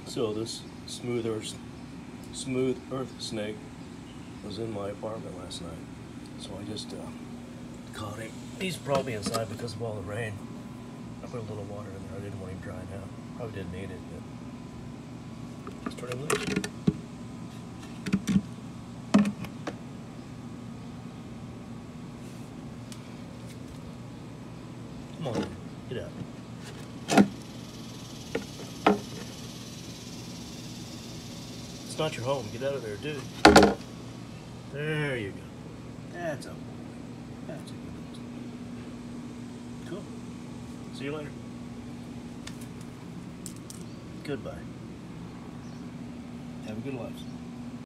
So this smooth earth snake was in my apartment last night. So I just caught him. He's probably inside because of all the rain. I put a little water in there. I didn't want him drying out. Probably didn't need it, but just turn him loose. Come on, get out. It's not your home. Get out of there, dude. There you go. That's a boy. That's a good one. Cool. See you later. Goodbye. Have a good life.